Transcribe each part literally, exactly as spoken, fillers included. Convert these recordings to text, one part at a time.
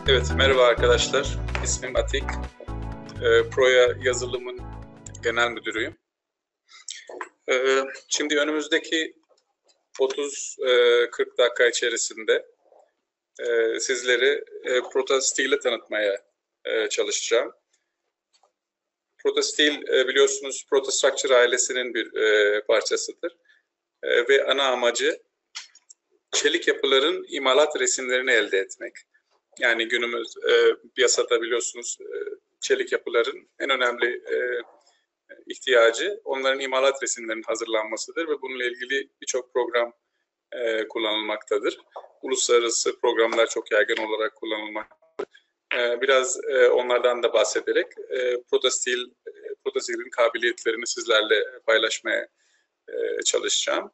Evet, merhaba arkadaşlar. İsmim Atik. E, Proya yazılımın genel müdürüyüm. E, şimdi önümüzdeki otuz kırk dakika içerisinde e, sizleri e, Protastil'i tanıtmaya e, çalışacağım. Protastil e, biliyorsunuz Protostructure ailesinin bir e, parçasıdır. E, ve ana amacı çelik yapıların imalat resimlerini elde etmek. Yani günümüz e, piyasada biliyorsunuz e, çelik yapıların en önemli e, ihtiyacı onların imalat resimlerinin hazırlanmasıdır ve bununla ilgili birçok program e, kullanılmaktadır. Uluslararası programlar çok yaygın olarak kullanılmaktadır. E, biraz e, onlardan da bahsederek e, Protastil, e, Protastil'in kabiliyetlerini sizlerle paylaşmaya e, çalışacağım.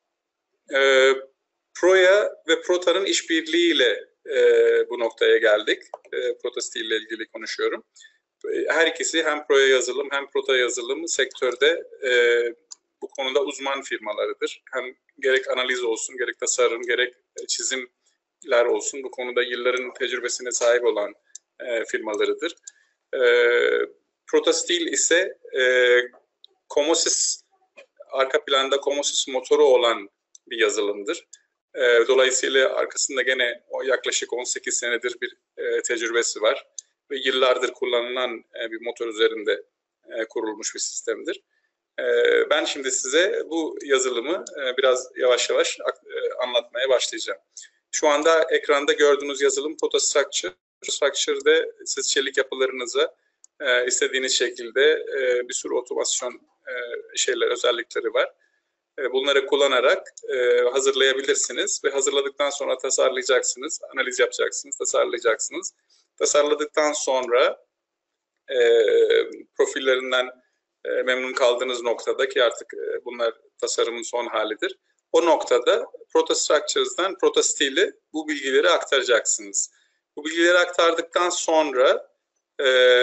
E, Proya ve Prota'nın işbirliğiyle e, bu noktaya geldik. E, Protastil ile ilgili konuşuyorum. Her ikisi hem Proya yazılım hem Prota yazılım sektörde e, bu konuda uzman firmalarıdır. Hem gerek analiz olsun, gerek tasarım, gerek çizimler olsun bu konuda yılların tecrübesine sahip olan e, firmalarıdır. E, Protastil ise e, Comosys, arka planda Comosys motoru olan bir yazılımdır. E, dolayısıyla arkasında gene o yaklaşık on sekiz senedir bir e, tecrübesi var ve yıllardır kullanılan e, bir motor üzerinde e, kurulmuş bir sistemdir. E, ben şimdi size bu yazılımı e, biraz yavaş yavaş e, anlatmaya başlayacağım. Şu anda ekranda gördüğünüz yazılım Protostructure. Protostructure'de siz çelik yapılarınıza e, istediğiniz şekilde e, bir sürü otomasyon e, şeyler, özellikleri var. Bunları kullanarak e, hazırlayabilirsiniz ve hazırladıktan sonra tasarlayacaksınız, analiz yapacaksınız, tasarlayacaksınız. Tasarladıktan sonra e, profillerinden e, memnun kaldığınız noktada ki artık e, bunlar tasarımın son halidir. O noktada Protostructures'dan Protastil'e bu bilgileri aktaracaksınız. Bu bilgileri aktardıktan sonra e,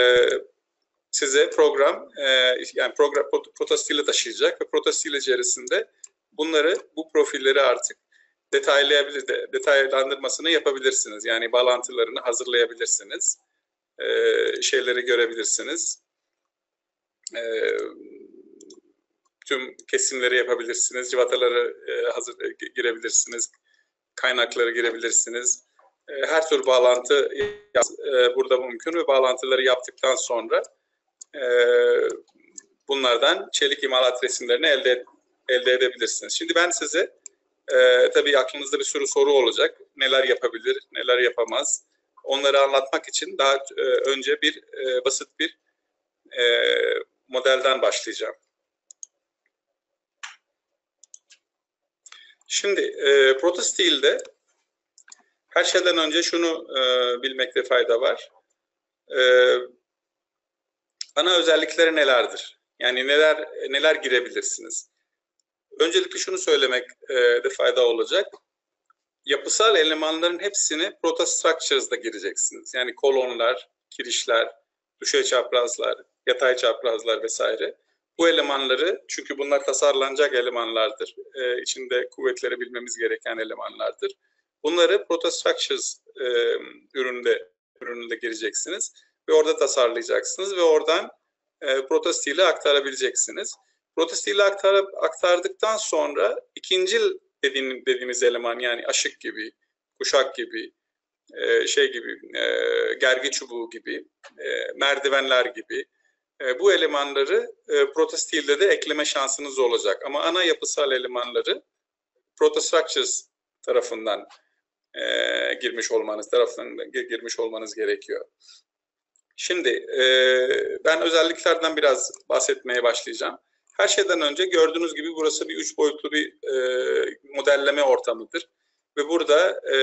size program e, yani program Protastil'e taşıyacak ve Protastil içerisinde bunları, bu profilleri artık detaylayabilir, de, detaylandırmasını yapabilirsiniz. Yani bağlantılarını hazırlayabilirsiniz. E, şeyleri görebilirsiniz. E, tüm kesimleri yapabilirsiniz. Civataları e, hazır e, girebilirsiniz. Kaynakları girebilirsiniz. E, her tür bağlantı e, burada mümkün ve bağlantıları yaptıktan sonra bunlardan çelik imalat resimlerini elde elde edebilirsiniz. Şimdi ben size e, tabii aklınızda bir sürü soru olacak. Neler yapabilir, neler yapamaz. Onları anlatmak için daha e, önce bir e, basit bir e, modelden başlayacağım. Şimdi e, Protastil'de her şeyden önce şunu e, bilmekte fayda var. E, Ana özellikleri nelerdir? Yani neler neler girebilirsiniz? Öncelikle şunu söylemek e, de fayda olacak. Yapısal elemanların hepsini Protostructures'da gireceksiniz. Yani kolonlar, kirişler, düşey çaprazlar, yatay çaprazlar vesaire. Bu elemanları, çünkü bunlar tasarlanacak elemanlardır. E, içinde kuvvetleri bilmemiz gereken elemanlardır. Bunları Protostructures e, üründe ürününde gireceksiniz ve orada tasarlayacaksınız ve oradan e, Protastil'e aktarabileceksiniz. Protastil'e aktar, aktardıktan sonra ikinci dediğim, dediğimiz eleman, yani aşık gibi, kuşak gibi, e, şey gibi, e, gergi çubuğu gibi, e, merdivenler gibi e, bu elemanları e, Protastil'de de ekleme şansınız olacak. Ama ana yapısal elemanları Protostructures tarafından e, girmiş olmanız tarafından girmiş olmanız gerekiyor. Şimdi e, ben özelliklerden biraz bahsetmeye başlayacağım. Her şeyden önce gördüğünüz gibi burası bir üç boyutlu bir e, modelleme ortamıdır. Ve burada e,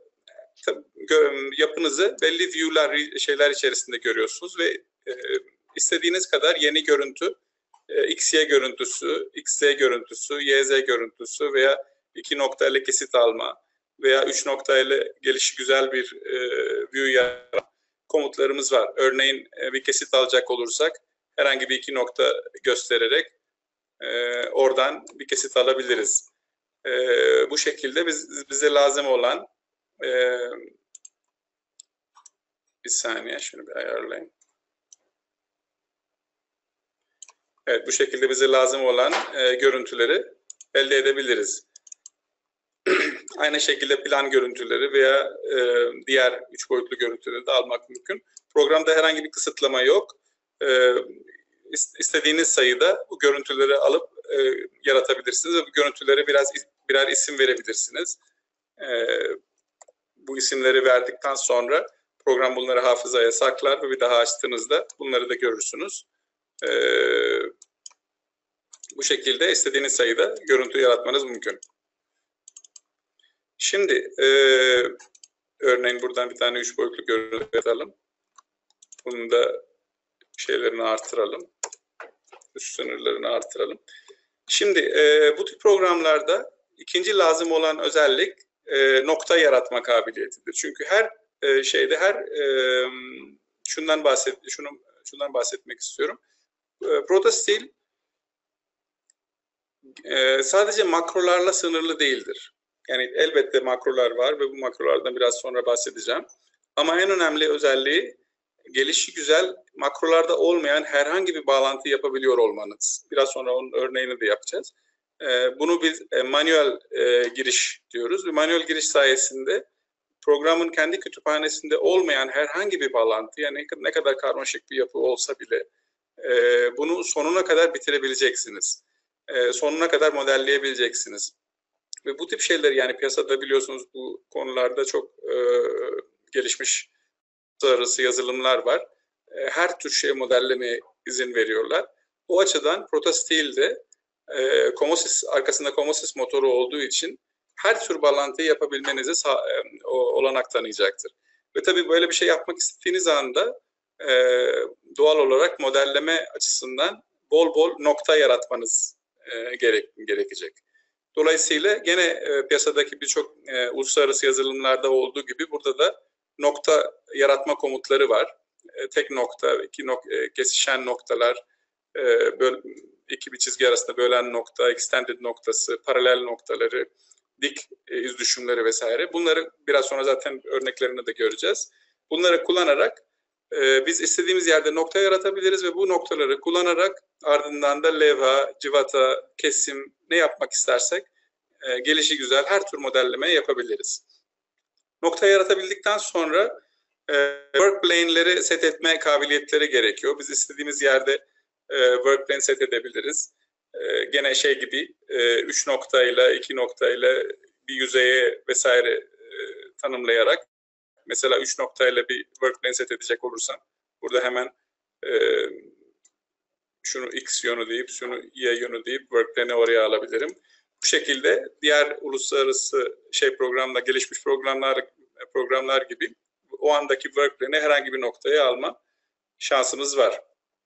yapınızı belli view'ler, şeyler içerisinde görüyorsunuz ve e, istediğiniz kadar yeni görüntü, e, X Y görüntüsü, X Z görüntüsü, Y Z görüntüsü veya iki nokta ile kesit alma veya üç nokta ile gelişi güzel bir e, view yaratma komutlarımız var. Örneğin e, bir kesit alacak olursak herhangi bir iki nokta göstererek e, oradan bir kesit alabiliriz. E, bu şekilde biz, bize lazım olan e, Bir saniye şunu bir ayarlayayım. Evet, bu şekilde bize lazım olan e, görüntüleri elde edebiliriz. Aynı şekilde plan görüntüleri veya e, diğer üç boyutlu görüntüleri de almak mümkün. Programda herhangi bir kısıtlama yok. E, istediğiniz sayıda bu görüntüleri alıp e, yaratabilirsiniz ve bu görüntülere biraz birer isim verebilirsiniz. E, bu isimleri verdikten sonra program bunları hafızaya saklar ve bir daha açtığınızda bunları da görürsünüz. E, bu şekilde istediğiniz sayıda görüntü yaratmanız mümkün. Şimdi e, örneğin buradan bir tane üç boyutlu görüntü yaratalım. Bunun da şeylerini artıralım. Üst sınırlarını artıralım. Şimdi e, bu tip programlarda ikinci lazım olan özellik e, nokta yaratma kabiliyetidir. Çünkü her e, şeyde her e, şundan bahset şunu şundan bahsetmek istiyorum. E, Protostil e, sadece makrolarla sınırlı değildir. Yani elbette makrolar var ve bu makrolardan biraz sonra bahsedeceğim. Ama en önemli özelliği gelişi güzel makrolarda olmayan herhangi bir bağlantı yapabiliyor olmanız. Biraz sonra onun örneğini de yapacağız. Bunu biz manuel giriş diyoruz. Ve manuel giriş sayesinde programın kendi kütüphanesinde olmayan herhangi bir bağlantı, yani ne kadar karmaşık bir yapı olsa bile bunu sonuna kadar bitirebileceksiniz. Sonuna kadar modelleyebileceksiniz. Ve bu tip şeyler, yani piyasada biliyorsunuz bu konularda çok e, gelişmiş uluslararası yazılımlar var. E, her tür şey modellemeye izin veriyorlar. O açıdan Protostil'de e, Comosys, arkasında Comosys motoru olduğu için her tür bağlantıyı yapabilmenize sağ, e, olanak tanıyacaktır. Ve tabii böyle bir şey yapmak istediğiniz anda e, doğal olarak modelleme açısından bol bol nokta yaratmanız e, gerek, gerekecek. Dolayısıyla gene e, piyasadaki birçok e, uluslararası yazılımlarda olduğu gibi burada da nokta yaratma komutları var. E, tek nokta, iki nok e, kesişen noktalar, e, böl iki bir çizgi arasında bölen nokta, extended noktası, paralel noktaları, dik e, iz düşümleri vesaire. Bunları biraz sonra zaten örneklerini de göreceğiz. Bunları kullanarak e, biz istediğimiz yerde nokta yaratabiliriz ve bu noktaları kullanarak ardından da levha, civata, kesim ne yapmak istersek e, gelişi güzel her tür modelleme yapabiliriz. Nokta yaratabildikten sonra e, work plane'leri set etme kabiliyetleri gerekiyor. Biz istediğimiz yerde e, work plane set edebiliriz. E, gene şey gibi e, üç noktayla, iki noktayla bir yüzeye vesaire e, tanımlayarak, mesela üç noktayla bir work plane set edecek olursam burada hemen e, şunu X yönü deyip şunu Y yönü deyip work plane'i oraya alabilirim. Bu şekilde diğer uluslararası şey programda gelişmiş programlar programlar gibi o andaki work plane'i herhangi bir noktaya alma şansımız var.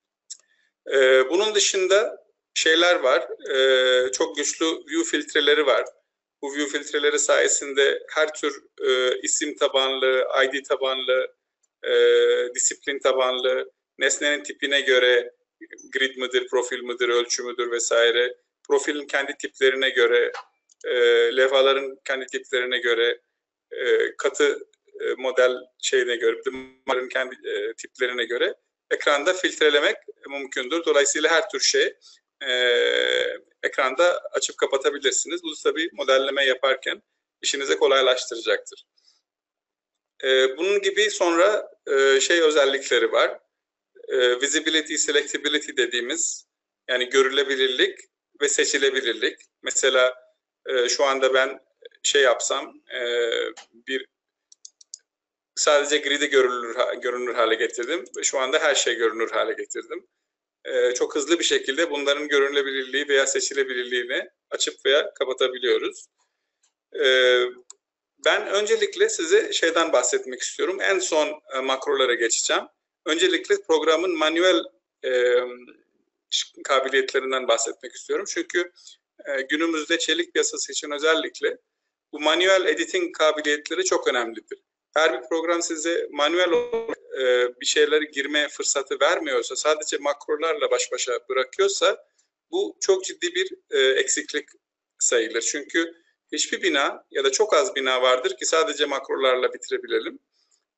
Ee, bunun dışında şeyler var. Ee, çok güçlü view filtreleri var. Bu view filtreleri sayesinde her tür e, isim tabanlı, I D tabanlı, e, disiplin tabanlı, nesnenin tipine göre grid midir, profil midir, ölçü müdür vesaire, profilin kendi tiplerine göre, e, levhaların kendi tiplerine göre, e, katı e, model şeyine göre, bunların kendi e, tiplerine göre ekranda filtrelemek mümkündür. Dolayısıyla her tür şey e, ekranda açıp kapatabilirsiniz. Bu tabii modelleme yaparken işinize kolaylaştıracaktır. E, bunun gibi sonra e, şey özellikleri var. E, visibility, selectability dediğimiz, yani görülebilirlik ve seçilebilirlik. Mesela e, şu anda ben şey yapsam, e, bir sadece grid'i görünür, görünür hale getirdim ve şu anda her şey görünür hale getirdim. E, çok hızlı bir şekilde bunların görünülebilirliği veya seçilebilirliğini açıp veya kapatabiliyoruz. E, ben öncelikle size şeyden bahsetmek istiyorum. En son e, makrolara geçeceğim. Öncelikle programın manuel e, kabiliyetlerinden bahsetmek istiyorum. Çünkü e, günümüzde çelik piyasası için özellikle bu manuel editing kabiliyetleri çok önemlidir. Her bir program size manuel olarak e, bir şeyleri girme fırsatı vermiyorsa, sadece makrolarla baş başa bırakıyorsa bu çok ciddi bir e, eksiklik sayılır. Çünkü hiçbir bina ya da çok az bina vardır ki sadece makrolarla bitirebilelim.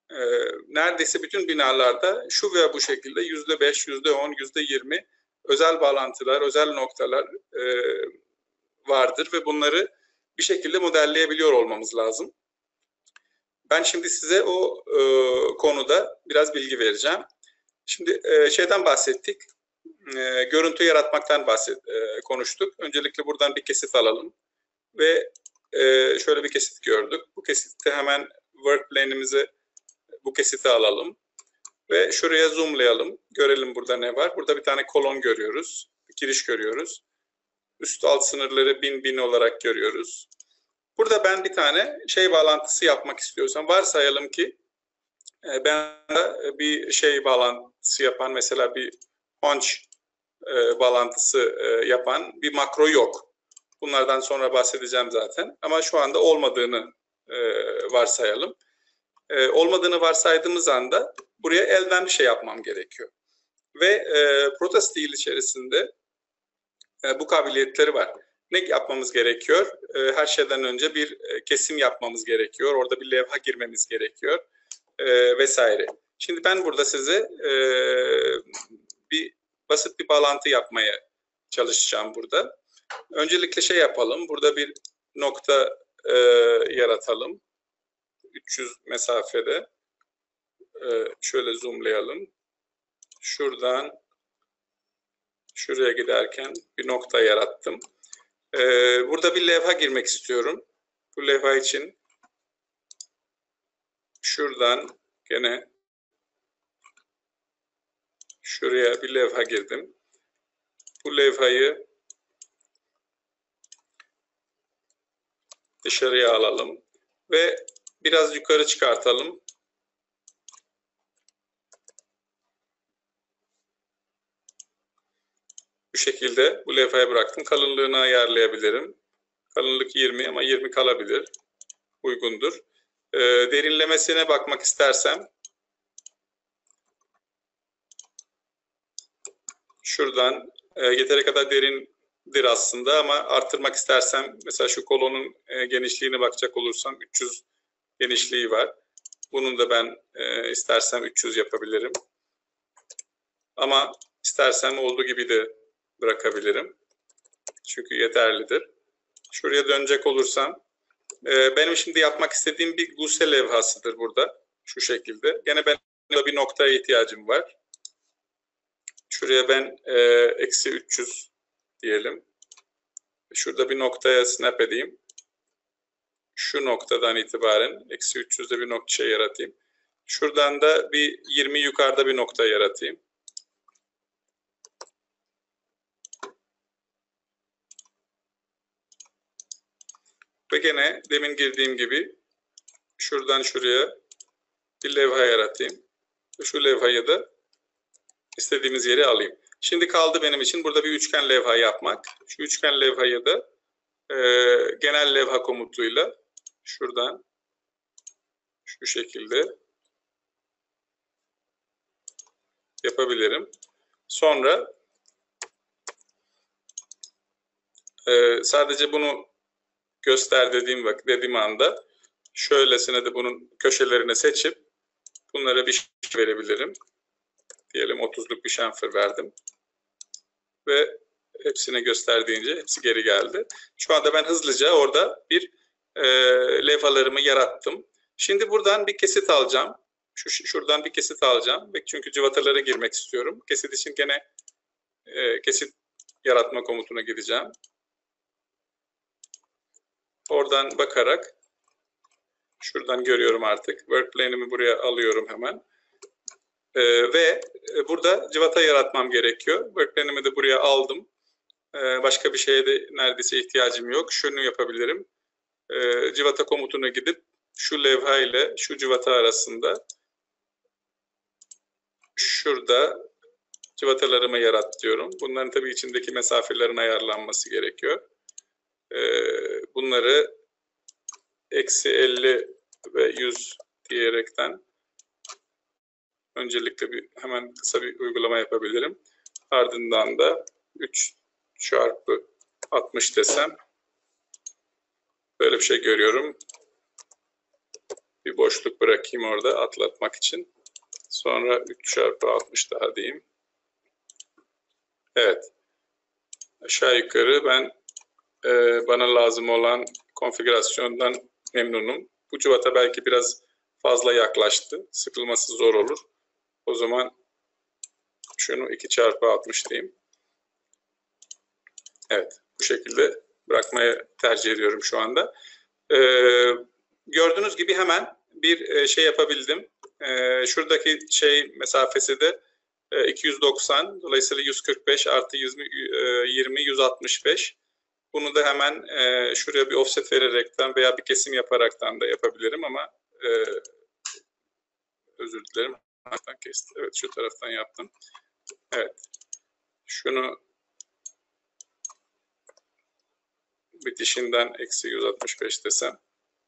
e, neredeyse bütün binalarda şu veya bu şekilde yüzde beş, yüzde on, yüzde yirmi özel bağlantılar, özel noktalar e, vardır ve bunları bir şekilde modelleyebiliyor olmamız lazım. Ben şimdi size o e, konuda biraz bilgi vereceğim. Şimdi e, şeyden bahsettik, e, görüntü yaratmaktan bahset, e, konuştuk. Öncelikle buradan bir kesit alalım ve e, şöyle bir kesit gördük. Bu kesitte hemen work plane'imize bu kesiti alalım ve şuraya zoomlayalım. Görelim burada ne var. Burada bir tane kolon görüyoruz, bir giriş görüyoruz. Üst alt sınırları bin bin olarak görüyoruz. Burada ben bir tane şey bağlantısı yapmak istiyorsam, varsayalım ki ben bir şey bağlantısı yapan, mesela bir punch bağlantısı yapan bir makro yok. Bunlardan sonra bahsedeceğim zaten. Ama şu anda olmadığını varsayalım. Olmadığını varsaydığımız anda buraya elden bir şey yapmam gerekiyor. Ve Protastil içerisinde bu kabiliyetleri var. Ne yapmamız gerekiyor? Her şeyden önce bir kesim yapmamız gerekiyor. Orada bir levha girmemiz gerekiyor. E, vesaire. Şimdi ben burada size e, bir basit bir bağlantı yapmaya çalışacağım burada. Öncelikle şey yapalım. Burada bir nokta e, yaratalım. üç yüz mesafede. E, şöyle zoomlayalım. Şuradan şuraya giderken bir nokta yarattım. E, burada bir levha girmek istiyorum. Bu levha için şuradan gene şuraya bir levha girdim. Bu levhayı dışarıya alalım ve biraz yukarı çıkartalım. Bu şekilde bu levhayı bıraktım. Kalınlığını ayarlayabilirim. Kalınlık yirmi ama yirmi kalabilir. Uygundur. Ee, derinlemesine bakmak istersem şuradan e, yeteri kadar derindir aslında ama arttırmak istersem mesela şu kolonun e, genişliğine bakacak olursam üç yüz genişliği var. Bunun da ben e, istersem üç yüz yapabilirim. Ama istersem olduğu gibi de bırakabilirim. Çünkü yeterlidir. Şuraya dönecek olursam e, benim şimdi yapmak istediğim bir guse levhasıdır burada. Şu şekilde. Gene ben bir noktaya ihtiyacım var. Şuraya ben e, eksi üç yüz diyelim. Şurada bir noktaya snap edeyim. Şu noktadan itibaren eksi üç yüzde bir nokta şey yaratayım. Şuradan da bir yirmi yukarıda bir nokta yaratayım. Ve gene demin girdiğim gibi şuradan şuraya bir levha yaratayım. Ve şu levhayı da istediğimiz yere alayım. Şimdi kaldı benim için burada bir üçgen levha yapmak. Şu üçgen levhayı da e, genel levha komutuyla şuradan şu şekilde yapabilirim. Sonra e, sadece bunu göster dediğim vakit dediğim anda şöylesine de bunun köşelerini seçip bunlara bir şey verebilirim. Diyelim otuzluk bir şemfer verdim. Ve hepsine göster deyince hepsi geri geldi. Şu anda ben hızlıca orada bir e, levhalarımı yarattım. Şimdi buradan bir kesit alacağım. Şu, şuradan bir kesit alacağım. Çünkü cıvatalara girmek istiyorum. Kesit için gene e, kesit yaratma komutuna gideceğim. Oradan bakarak şuradan görüyorum artık. Work plane'imi buraya alıyorum hemen. Ee, ve burada cıvata yaratmam gerekiyor. Work plane'imi de buraya aldım. Ee, başka bir şeye de neredeyse ihtiyacım yok. Şunu yapabilirim. Ee, cıvata komutuna gidip şu levha ile şu cıvata arasında şurada cıvatalarımı yarat diyorum. Bunların tabii içindeki mesafelerin ayarlanması gerekiyor. Ee, bunları eksi elli ve yüz diyerekten öncelikle bir hemen kısa bir uygulama yapabilirim. Ardından da üç çarpı altmış desem böyle bir şey görüyorum. Bir boşluk bırakayım orada atlatmak için. Sonra üç çarpı altmış daha diyeyim. Evet. Aşağı yukarı ben e, bana lazım olan konfigürasyondan memnunum. Bu cıvata belki biraz fazla yaklaştı. Sıkılması zor olur. O zaman şunu iki çarpı altmış diyeyim. Evet. Bu şekilde bırakmayı tercih ediyorum şu anda. Ee, gördüğünüz gibi hemen bir şey yapabildim. Ee, şuradaki şey mesafesi de iki yüz doksan. Dolayısıyla yüz kırk beş artı yirmi, yüz altmış beş. Bunu da hemen e, şuraya bir offset vererekten veya bir kesim yaparaktan da yapabilirim ama e, özür dilerim. Evet, şu taraftan yaptım. Evet. Şunu bitişinden eksi yüz altmış beş desem.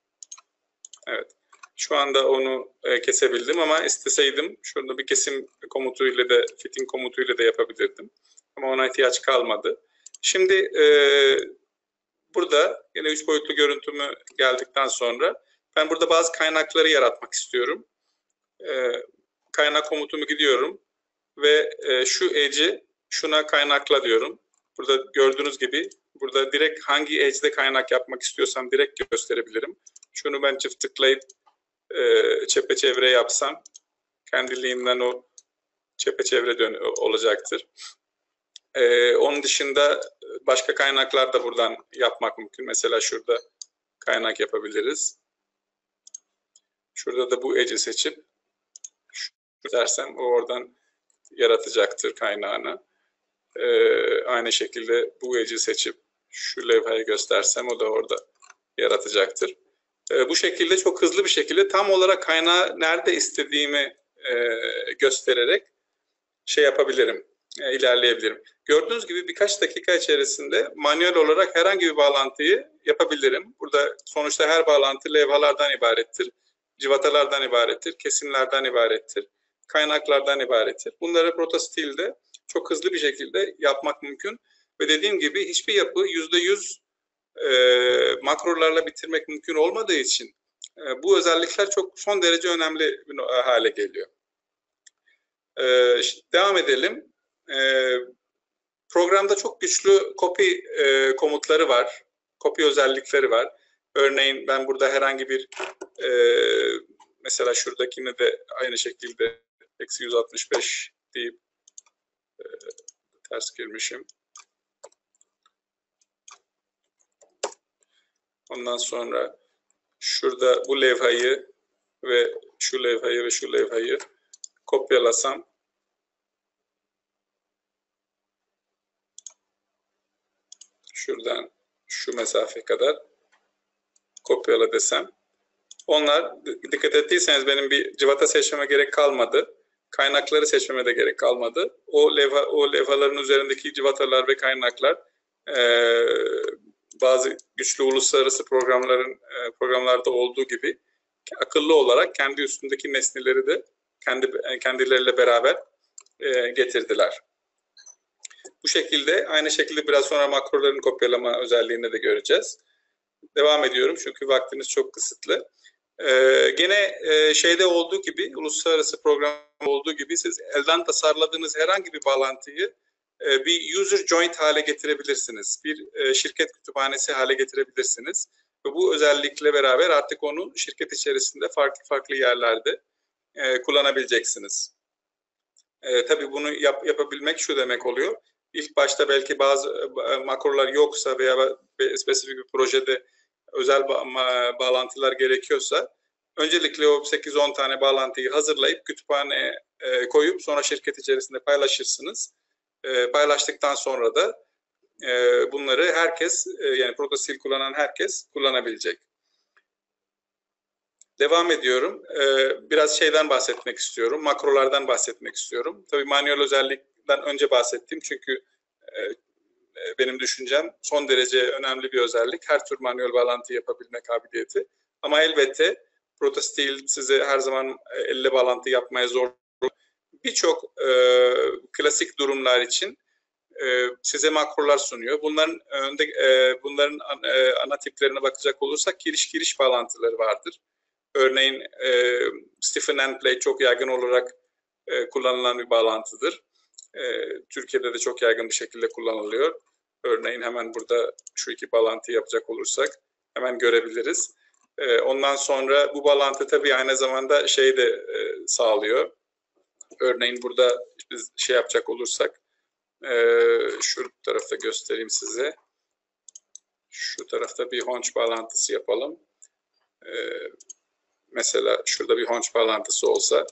Evet. Şu anda onu e, kesebildim ama isteseydim şurada bir kesim komutuyla da fitting komutuyla da yapabilirdim. Ama ona ihtiyaç kalmadı. Şimdi e, burada yine üç boyutlu görüntümü geldikten sonra ben burada bazı kaynakları yaratmak istiyorum. E, kaynak komutumu gidiyorum ve e, şu edge'i şuna kaynakla diyorum. Burada gördüğünüz gibi burada direkt hangi edge'de kaynak yapmak istiyorsam direkt gösterebilirim. Şunu ben çift tıklayıp e, çepeçevre yapsam kendiliğinden o çepeçevre dön olacaktır. E, onun dışında başka kaynaklar da buradan yapmak mümkün. Mesela şurada kaynak yapabiliriz. Şurada da bu edge'i seçip şu dersem o oradan yaratacaktır kaynağını. Ee, aynı şekilde bu edge'i seçip şu levhayı göstersem o da orada yaratacaktır. Ee, bu şekilde çok hızlı bir şekilde tam olarak kaynağı nerede istediğimi e, göstererek şey yapabilirim, e, ilerleyebilirim. Gördüğünüz gibi birkaç dakika içerisinde manuel olarak herhangi bir bağlantıyı yapabilirim. Burada sonuçta her bağlantı levhalardan ibarettir, cıvatalardan ibarettir, kesimlerden ibarettir, kaynaklardan ibarettir. Bunları ProtoSteel'de çok hızlı bir şekilde yapmak mümkün. Ve dediğim gibi hiçbir yapı yüzde yüz e, makrolarla bitirmek mümkün olmadığı için e, bu özellikler çok son derece önemli bir hale geliyor. E, devam edelim. E, programda çok güçlü copy e, komutları var. Copy özellikleri var. Örneğin ben burada herhangi bir e, mesela şuradakini de aynı şekilde eksi yüz altmış beş deyip e, ters girmişim. Ondan sonra şurada bu levhayı ve şu levhayı ve şu levhayı kopyalasam şuradan şu mesafe kadar kopyala desem onlar dikkat ettiyseniz benim bir cıvata seçmeme gerek kalmadı. Kaynakları seçmeme de gerek kalmadı. O levha, o levhaların üzerindeki cıvatalar ve kaynaklar ee, bazı güçlü uluslararası programların e, programlarda olduğu gibi akıllı olarak kendi üstündeki nesneleri de kendi kendileriyle beraber e, getirdiler. Bu şekilde aynı şekilde biraz sonra makroların kopyalama özelliğini de göreceğiz. Devam ediyorum çünkü vaktimiz çok kısıtlı. Ee, gene e, şeyde olduğu gibi uluslararası program olduğu gibi siz elden tasarladığınız herhangi bir bağlantıyı e, bir user joint hale getirebilirsiniz. Bir e, şirket kütüphanesi hale getirebilirsiniz. Ve bu özellikle beraber artık onu şirket içerisinde farklı farklı yerlerde e, kullanabileceksiniz. E, tabii bunu yap, yapabilmek şu demek oluyor. İlk başta belki bazı e, makrolar yoksa veya spesifik bir projede özel ba bağlantılar gerekiyorsa öncelikle o sekiz on tane bağlantıyı hazırlayıp kütüphaneye e, koyup sonra şirket içerisinde paylaşırsınız. E, paylaştıktan sonra da e, bunları herkes e, yani ProtoSteel kullanan herkes kullanabilecek. Devam ediyorum. E, biraz şeyden bahsetmek istiyorum. Makrolardan bahsetmek istiyorum. Tabii manuel özellikten önce bahsettim çünkü e, benim düşüncem son derece önemli bir özellik. Her tür manuel bağlantı yapabilme kabiliyeti. Ama elbette ProtoSteel size her zaman elle bağlantı yapmaya zor. Birçok e, klasik durumlar için e, size makrolar sunuyor. Bunların önde e, bunların an, e, ana tiplerine bakacak olursak giriş giriş bağlantıları vardır. Örneğin e, stiffen end plate çok yaygın olarak e, kullanılan bir bağlantıdır. E, Türkiye'de de çok yaygın bir şekilde kullanılıyor. Örneğin hemen burada şu iki bağlantıyı yapacak olursak hemen görebiliriz. E, ondan sonra bu bağlantı tabii aynı zamanda şey de e, sağlıyor. Örneğin burada biz şey yapacak olursak e, şu tarafta göstereyim size. Şu tarafta bir honç bağlantısı yapalım. E, mesela şurada bir honç bağlantısı olsa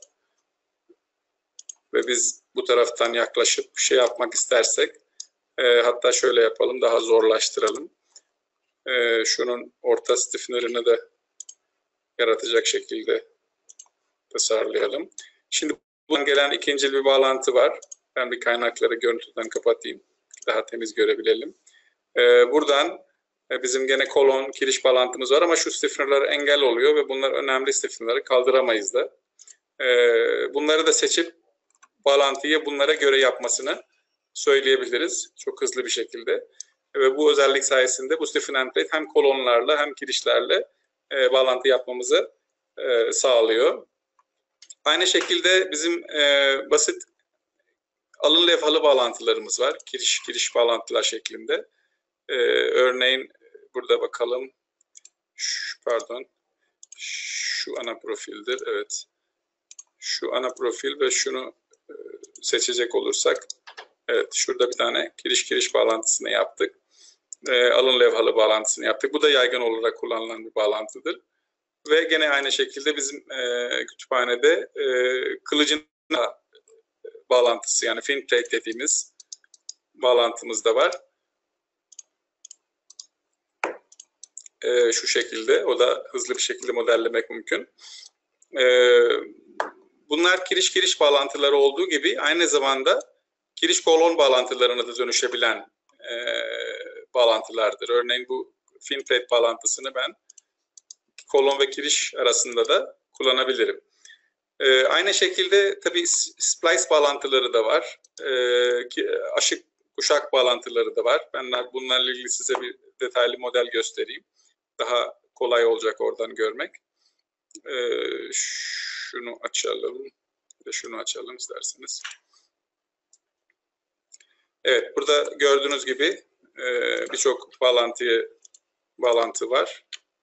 ve biz bu taraftan yaklaşıp şey yapmak istersek, e, hatta şöyle yapalım, daha zorlaştıralım. E, şunun orta stiffener'ını da yaratacak şekilde tasarlayalım. Şimdi buradan gelen ikinci bir bağlantı var. Ben bir kaynakları görüntüden kapatayım. Daha temiz görebilelim. E, buradan e, bizim gene kolon kiriş bağlantımız var ama şu stiffener'lar engel oluyor ve bunlar önemli stiffener'ları kaldıramayız da. E, bunları da seçip bağlantıyı bunlara göre yapmasını söyleyebiliriz çok hızlı bir şekilde. Ve bu özellik sayesinde bu stiffen end plate hem kolonlarla hem kirişlerle e, bağlantı yapmamızı e, sağlıyor. Aynı şekilde bizim e, basit alın levhalı bağlantılarımız var. Kiriş kiriş bağlantılar şeklinde. E, örneğin burada bakalım. Şu, pardon. Şu ana profildir. Evet. Şu ana profil ve şunu e, seçecek olursak, evet, şurada bir tane kiriş kiriş bağlantısını yaptık. E, alın levhalı bağlantısını yaptık. Bu da yaygın olarak kullanılan bir bağlantıdır. Ve gene aynı şekilde bizim e, kütüphanede e, kılıcın bağlantısı, yani fin plate dediğimiz bağlantımız da var. E, şu şekilde. O da hızlı bir şekilde modellemek mümkün. E, bunlar kiriş kiriş bağlantıları olduğu gibi aynı zamanda kiriş kolon bağlantılarına da dönüşebilen e, bağlantılardır. Örneğin bu fin plate bağlantısını ben kolon ve kiriş arasında da kullanabilirim. E, aynı şekilde tabii splice bağlantıları da var. E, aşık kuşak bağlantıları da var. Ben bunlarla ilgili size bir detaylı model göstereyim. Daha kolay olacak oradan görmek. E, şunu açalım. Ve şunu açalım isterseniz. Evet, burada gördüğünüz gibi e, birçok bağlantı bağlantı var.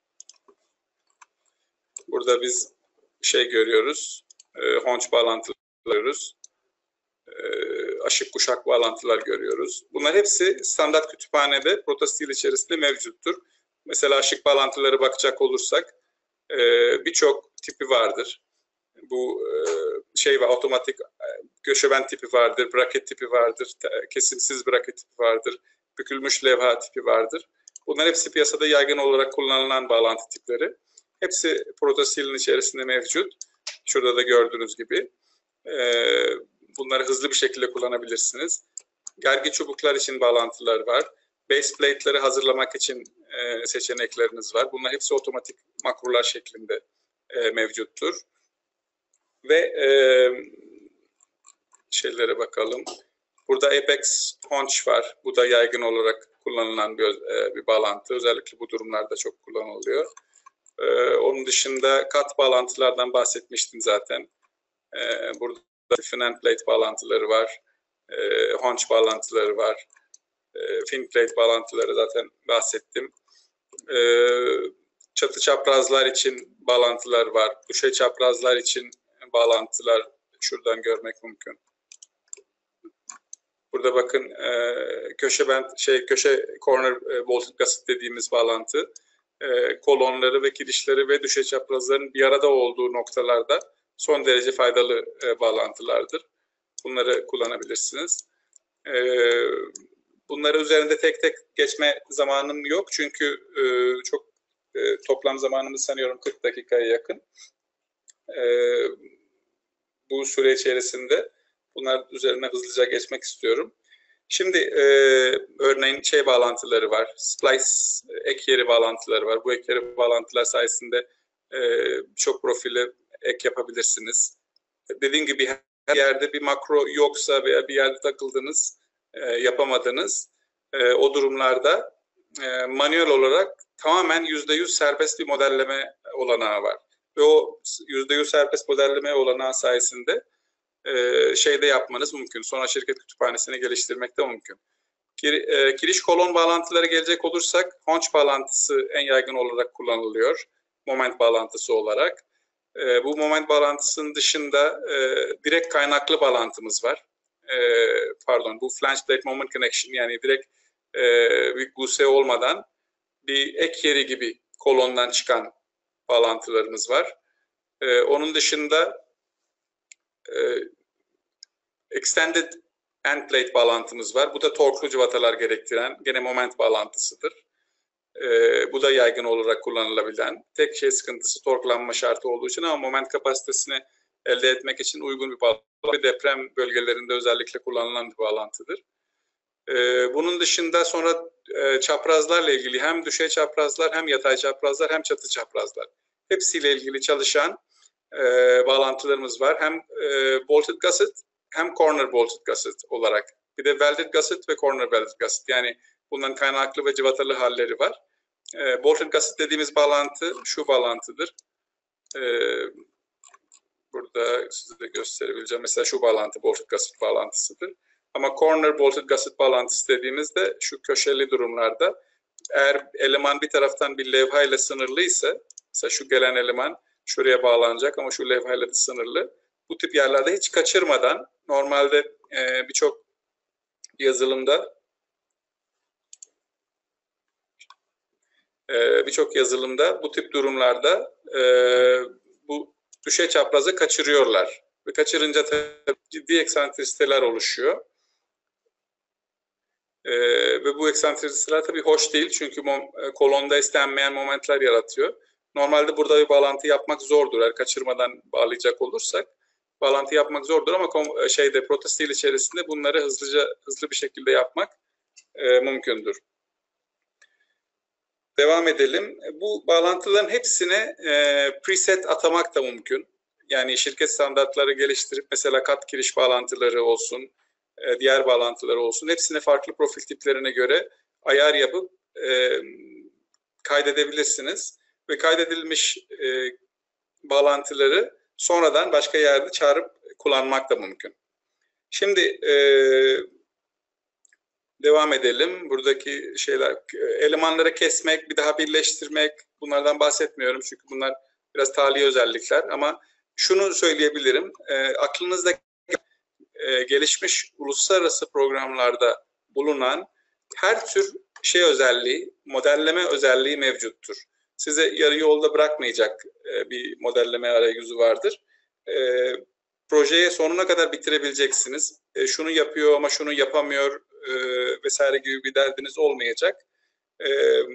Burada biz şey görüyoruz, e, honç bağlantıları görüyoruz, e, aşık kuşak bağlantılar görüyoruz. Bunlar hepsi standart kütüphanede protostil içerisinde mevcuttur. Mesela aşık bağlantıları bakacak olursak e, birçok tipi vardır. Bu e, şey ve otomatik göçeben tipi vardır, braket tipi vardır, kesimsiz braket tipi vardır, bükülmüş levha tipi vardır. Bunlar hepsi piyasada yaygın olarak kullanılan bağlantı tipleri. Hepsi protostilin içerisinde mevcut. Şurada da gördüğünüz gibi. Bunları hızlı bir şekilde kullanabilirsiniz. Gergi çubuklar için bağlantılar var. Base plate'leri hazırlamak için seçenekleriniz var. Bunlar hepsi otomatik makrolar şeklinde mevcuttur. Ve e, şeylere bakalım. Burada Apex Honch var. Bu da yaygın olarak kullanılan bir, e, bir bağlantı. Özellikle bu durumlarda çok kullanılıyor. E, onun dışında kat bağlantılardan bahsetmiştim zaten. E, burada fin and plate bağlantıları var. E, honch bağlantıları var. E, fin plate bağlantıları zaten bahsettim. E, çatı çaprazlar için bağlantılar var. Düşey çaprazlar için bağlantılar şuradan görmek mümkün. Burada bakın e, köşe bent şey köşe corner e, voltlik asit dediğimiz bağlantı e, kolonları ve kirişleri ve düşey çaprazların bir arada olduğu noktalarda son derece faydalı e, bağlantılardır. Bunları kullanabilirsiniz. E, bunları üzerinde tek tek geçme zamanım yok çünkü e, çok e, toplam zamanımız sanıyorum kırk dakikaya yakın. E, bu süre içerisinde bunlar üzerine hızlıca geçmek istiyorum. Şimdi e, örneğin şey bağlantıları var, splice ek yeri bağlantıları var. Bu ek yeri bağlantılar sayesinde e, çok profile ek yapabilirsiniz. Dediğim gibi her yerde bir makro yoksa veya bir yerde takıldınız, e, yapamadınız. E, o durumlarda e, manuel olarak tamamen yüzde yüz serbest bir modelleme olanağı var. ve o yüzde yüz serbest modelleme olanağı sayesinde e, şeyde yapmanız mümkün. Sonra şirket kütüphanesini geliştirmek de mümkün. Kiriş kolon bağlantıları gelecek olursak Honch bağlantısı en yaygın olarak kullanılıyor. Moment bağlantısı olarak. E, bu moment bağlantısının dışında e, direkt kaynaklı bağlantımız var. E, pardon, bu flange plate moment connection, yani direkt e, bir G U S E olmadan bir ek yeri gibi kolondan çıkan bağlantılarımız var. E, onun dışında e, extended end plate bağlantımız var. Bu da torklu cıvatalar gerektiren gene moment bağlantısıdır. Ee, bu da yaygın olarak kullanılabilen. Tek şey sıkıntısı torklanma şartı olduğu için, ama moment kapasitesini elde etmek için uygun bir bağlantı. Deprem bölgelerinde özellikle kullanılan bir bağlantıdır. Ee, bunun dışında sonra e, çaprazlarla ilgili hem düşey çaprazlar, hem yatay çaprazlar, hem çatı çaprazlar. Hepsiyle ilgili çalışan e, bağlantılarımız var. Hem e, bolted gusset, hem corner bolted gusset olarak. Bir de welded gusset ve corner welded gusset. Yani bunların kaynaklı ve cıvatalı halleri var. E, bolted gusset dediğimiz bağlantı şu bağlantıdır. E, burada size de gösterebileceğim. Mesela şu bağlantı bolted gusset bağlantısıdır. Ama corner bolted gusset bağlantısı dediğimizde şu köşeli durumlarda, eğer eleman bir taraftan bir levhayla sınırlıysa, mesela şu gelen eleman şuraya bağlanacak ama şu levhayla da sınırlı. Bu tip yerlerde hiç kaçırmadan, normalde e, birçok yazılımda e, birçok yazılımda bu tip durumlarda e, bu düşey çaprazı kaçırıyorlar. Ve kaçırınca ciddi eksantrisiteler oluşuyor. E, ve bu eksantrisiteler tabii hoş değil, çünkü kolonda istenmeyen momentler yaratıyor. Normalde burada bir bağlantı yapmak zordur. Eğer kaçırmadan bağlayacak olursak bağlantı yapmak zordur, ama şeyde protostil içerisinde bunları hızlıca hızlı bir şekilde yapmak e, mümkündür. Devam edelim. Bu bağlantıların hepsine e, preset atamak da mümkün. Yani şirket standartları geliştirip mesela kat giriş bağlantıları olsun, e, diğer bağlantıları olsun, hepsine farklı profil tiplerine göre ayar yapıp e, kaydedebilirsiniz. Ve kaydedilmiş e, bağlantıları sonradan başka yerde çağırıp kullanmak da mümkün. Şimdi e, devam edelim. Buradaki şeyler, elemanları kesmek, bir daha birleştirmek, bunlardan bahsetmiyorum çünkü bunlar biraz tali özellikler, ama şunu söyleyebilirim. E, aklınızda e, gelişmiş uluslararası programlarda bulunan her tür şey özelliği, modelleme özelliği mevcuttur. Size yarı yolda bırakmayacak e, bir modelleme arayüzü vardır. E, projeye sonuna kadar bitirebileceksiniz. E, şunu yapıyor ama şunu yapamıyor e, vesaire gibi bir derdiniz olmayacak. E,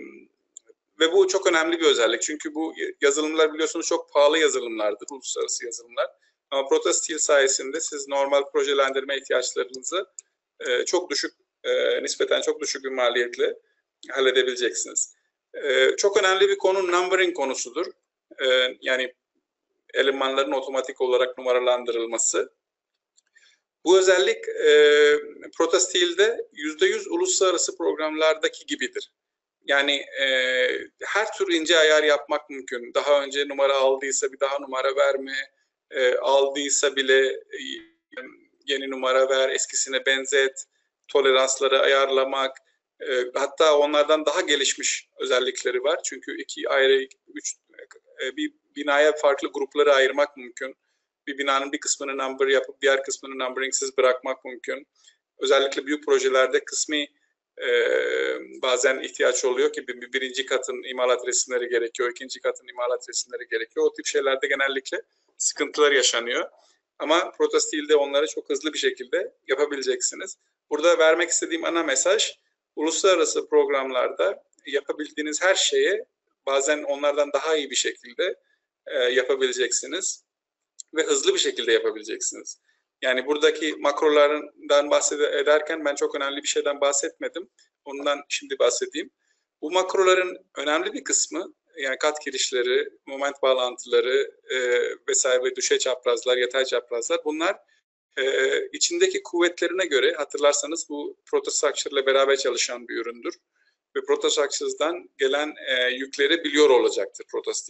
ve bu çok önemli bir özellik. Çünkü bu yazılımlar biliyorsunuz çok pahalı yazılımlardır, uluslararası yazılımlar. Ama Protosteel sayesinde siz normal projelendirme ihtiyaçlarınızı e, çok düşük, e, nispeten çok düşük bir maliyetle halledebileceksiniz. Ee, çok önemli bir konu numbering konusudur. Ee, yani elemanların otomatik olarak numaralandırılması. Bu özellik e, Protosteel'de yüzde yüz uluslararası programlardaki gibidir. Yani e, her tür ince ayar yapmak mümkün. Daha önce numara aldıysa bir daha numara verme, e, aldıysa bile e, yeni numara ver, eskisine benzet, toleransları ayarlamak. E, hatta onlardan daha gelişmiş özellikleri var. Çünkü iki ayrı, üç, e, bir binaya farklı grupları ayırmak mümkün. Bir binanın bir kısmını number yapıp diğer kısmını numberingsiz bırakmak mümkün. Özellikle büyük projelerde kısmi e, bazen ihtiyaç oluyor ki bir, birinci katın imalat resimleri gerekiyor, ikinci katın imalat resimleri gerekiyor. O tip şeylerde genellikle sıkıntılar yaşanıyor. Ama Protosteel'de onları çok hızlı bir şekilde yapabileceksiniz. Burada vermek istediğim ana mesaj, uluslararası programlarda yapabildiğiniz her şeye bazen onlardan daha iyi bir şekilde e, yapabileceksiniz ve hızlı bir şekilde yapabileceksiniz. Yani buradaki makrolardan bahsederken ben çok önemli bir şeyden bahsetmedim. Ondan şimdi bahsedeyim. Bu makroların önemli bir kısmı, yani kat girişleri, moment bağlantıları e, vesaire ve düşey çaprazlar, yatay çaprazlar, bunlar e, içindeki kuvvetlerine göre, hatırlarsanız bu Protostructure ile beraber çalışan bir üründür. Ve Protostructure'dan gelen e, yükleri biliyor olacaktır Protosteel.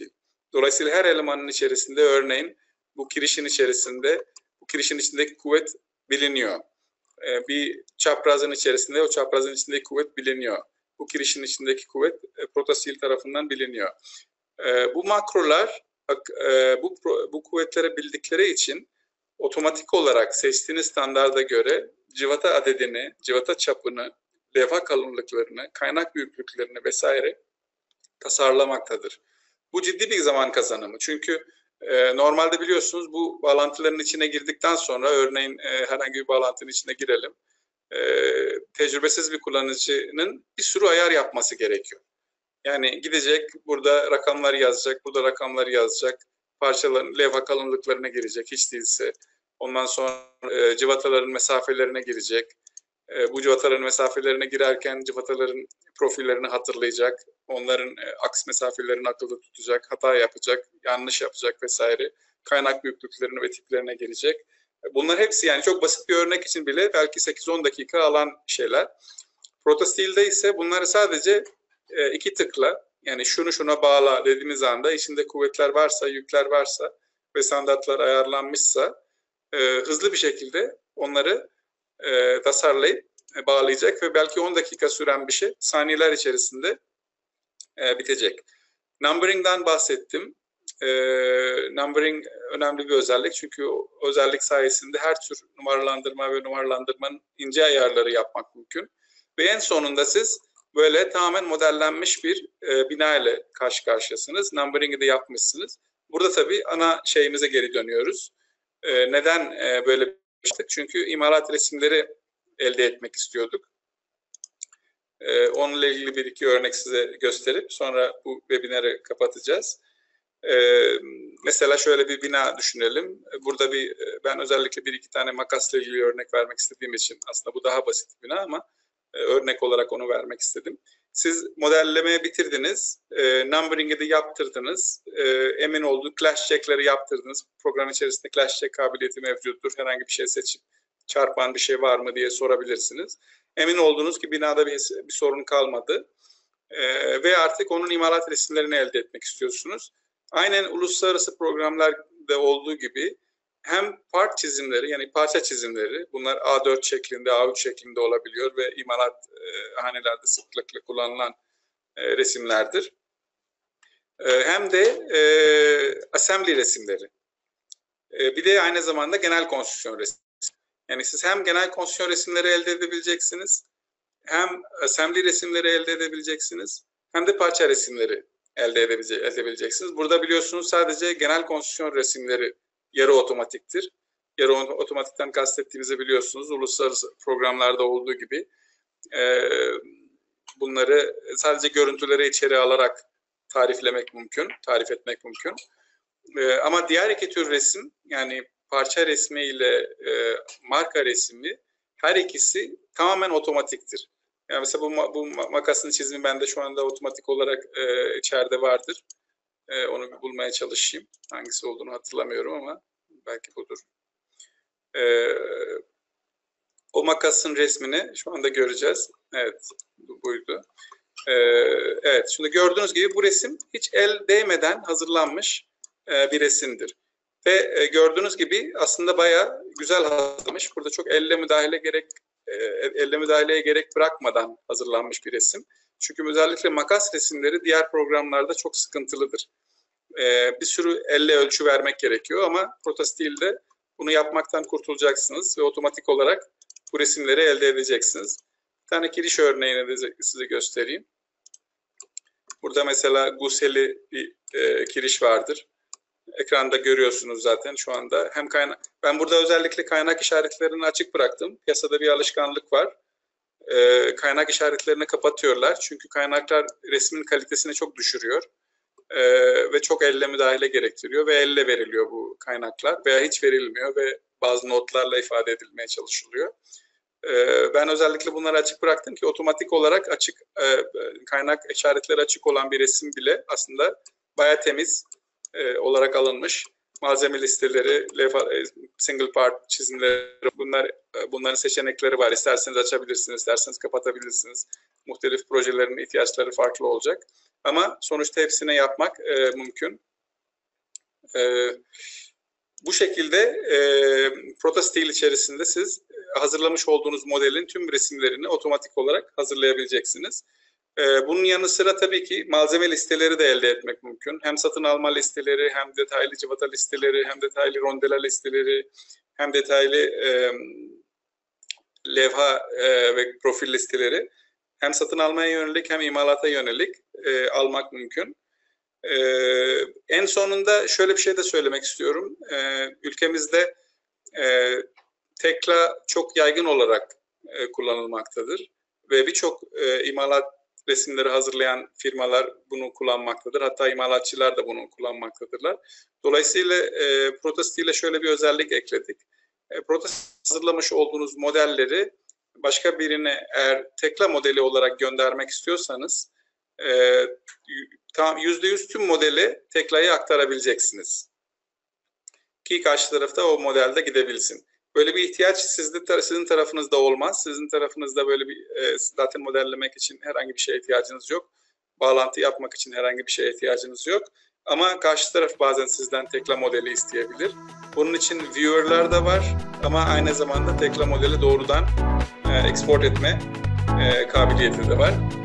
Dolayısıyla her elemanın içerisinde, örneğin bu kirişin içerisinde, bu kirişin içindeki kuvvet biliniyor. Ee, bir çaprazın içerisinde, o çaprazın içindeki kuvvet biliniyor. Bu kirişin içindeki kuvvet e, protostil tarafından biliniyor. Ee, bu makrolar, e, bu, bu kuvvetleri bildikleri için otomatik olarak seçtiğiniz standarda göre cıvata adedini, cıvata çapını, levha kalınlıklarını, kaynak büyüklüklerini vesaire tasarlamaktadır. Bu ciddi bir zaman kazanımı. Çünkü e, normalde biliyorsunuz bu bağlantıların içine girdikten sonra, örneğin e, herhangi bir bağlantının içine girelim, e, tecrübesiz bir kullanıcının bir sürü ayar yapması gerekiyor. Yani gidecek, burada rakamlar yazacak, burada rakamlar yazacak, parçaların levha kalınlıklarına girecek hiç değilse. Ondan sonra e, cıvataların mesafelerine girecek. E, bu cıvataların mesafelerine girerken cıvataların profillerini hatırlayacak. Onların e, aks mesafelerini akılda tutacak, hata yapacak, yanlış yapacak vesaire. Kaynak büyüklüklerini ve tiplerine girecek. E, bunlar hepsi, yani çok basit bir örnek için bile belki sekiz on dakika alan şeyler. Protostil'de ise bunları sadece e, iki tıkla, yani şunu şuna bağla dediğimiz anda içinde kuvvetler varsa, yükler varsa ve standartlar ayarlanmışsa e, hızlı bir şekilde onları e, tasarlayıp e, bağlayacak ve belki on dakika süren bir şey saniyeler içerisinde e, bitecek. Numbering'den bahsettim. E, numbering önemli bir özellik, çünkü o özellik sayesinde her tür numaralandırma ve numaralandırmanın ince ayarları yapmak mümkün. Ve en sonunda siz böyle tamamen modellenmiş bir e, bina ile karşı karşıyasınız. Numbering'i de yapmışsınız. Burada tabii ana şeyimize geri dönüyoruz. E, neden e, böyle bir şey? Çünkü imalat resimleri elde etmek istiyorduk. E, onunla ilgili bir iki örnek size gösterip sonra bu webinarı kapatacağız. E, mesela şöyle bir bina düşünelim. Burada bir, ben özellikle bir iki tane makasla ilgili örnek vermek istediğim için, aslında bu daha basit bir bina ama örnek olarak onu vermek istedim. Siz modellemeye bitirdiniz, e, numbering'i de yaptırdınız, e, emin olduk, clash check'leri yaptırdınız. Program içerisinde clash check kabiliyeti mevcuttur. Herhangi bir şey seçip çarpan bir şey var mı diye sorabilirsiniz. Emin oldunuz ki binada bir, bir sorun kalmadı e, ve artık onun imalat resimlerini elde etmek istiyorsunuz. Aynen uluslararası programlarda olduğu gibi hem part çizimleri, yani parça çizimleri, bunlar A dört şeklinde, A üç şeklinde olabiliyor ve imalat e, hanelerde sıklıkla kullanılan e, resimlerdir. E, hem de e, assembly resimleri. E, bir de aynı zamanda genel konstrüksiyon resimleri. Yani siz hem genel konstrüksiyon resimleri elde edebileceksiniz, hem assembly resimleri elde edebileceksiniz, hem de parça resimleri elde edebileceksiniz. Burada biliyorsunuz sadece genel konstrüksiyon resimleri yarı otomatiktir. Yarı otomatikten kastettiğimizi biliyorsunuz. Uluslararası programlarda olduğu gibi e, bunları sadece görüntüleri içeri alarak tariflemek mümkün, tarif etmek mümkün. E, ama diğer iki tür resim, yani parça resmi ile e, marka resmi, her ikisi tamamen otomatiktir. Yani mesela bu, bu makasın çizimi bende şu anda otomatik olarak e, içeride vardır. E, onu bir bulmaya çalışayım. Hangisi olduğunu hatırlamıyorum ama belki budur. E, o makasın resmini şu anda göreceğiz. Evet, bu, buydu. E, evet, şimdi gördüğünüz gibi bu resim hiç el değmeden hazırlanmış e, bir resimdir. Ve e, gördüğünüz gibi aslında bayağı güzel hazırlanmış. Burada çok elle müdahale gerek e, elle müdahaleye gerek bırakmadan hazırlanmış bir resim. Çünkü özellikle makas resimleri diğer programlarda çok sıkıntılıdır. E, bir sürü elle ölçü vermek gerekiyor ama Protostil'de bunu yapmaktan kurtulacaksınız ve otomatik olarak bu resimleri elde edeceksiniz. Bir tane kiriş örneğini de size göstereyim. Burada mesela Guseli bir e, kiriş vardır. Ekranda görüyorsunuz zaten şu anda. Hem kaynak, ben burada özellikle kaynak işaretlerini açık bıraktım. Piyasada bir alışkanlık var. Ee, kaynak işaretlerini kapatıyorlar. Çünkü kaynaklar resmin kalitesini çok düşürüyor. Ee, ve çok elle müdahale gerektiriyor ve elle veriliyor bu kaynaklar veya hiç verilmiyor ve bazı notlarla ifade edilmeye çalışılıyor. Ee, ben özellikle bunları açık bıraktım ki otomatik olarak açık e, kaynak işaretleri açık olan bir resim bile aslında bayağı temiz E, olarak alınmış. Malzeme listeleri, single part çizimleri, bunlar, bunların seçenekleri var. İsterseniz açabilirsiniz, isterseniz kapatabilirsiniz. Muhtelif projelerin ihtiyaçları farklı olacak. Ama sonuçta hepsine yapmak e, mümkün. E, bu şekilde e, ProtoSteel içerisinde siz hazırlamış olduğunuz modelin tüm resimlerini otomatik olarak hazırlayabileceksiniz. E, bunun yanı sıra tabii ki malzeme listeleri de elde etmek mümkün. Hem satın alma listeleri, hem detaylı cıvata listeleri, hem detaylı rondeler listeleri, hem detaylı e, levha e, ve profil listeleri hem satın almaya yönelik hem imalata yönelik e, almak mümkün. E, en sonunda şöyle bir şey de söylemek istiyorum. E, ülkemizde e, Tekla çok yaygın olarak e, kullanılmaktadır ve birçok e, imalat resimleri hazırlayan firmalar bunu kullanmaktadır. Hatta imalatçılar da bunu kullanmaktadırlar. Dolayısıyla e, ProtoSteel'e şöyle bir özellik ekledik. E, ProtoSteel hazırlamış olduğunuz modelleri başka birine eğer Tekla modeli olarak göndermek istiyorsanız e, tam yüzde yüz tüm modeli Tekla'ya aktarabileceksiniz. Ki karşı tarafta o modelde gidebilsin. Böyle bir ihtiyaç sizde, sizin tarafınızda olmaz. Sizin tarafınızda böyle bir e, zaten modellemek için herhangi bir şeye ihtiyacınız yok. Bağlantı yapmak için herhangi bir şeye ihtiyacınız yok. Ama karşı taraf bazen sizden Tekla modeli isteyebilir. Bunun için viewer'lar da var ama aynı zamanda Tekla modeli doğrudan e, export etme e, kabiliyeti de var.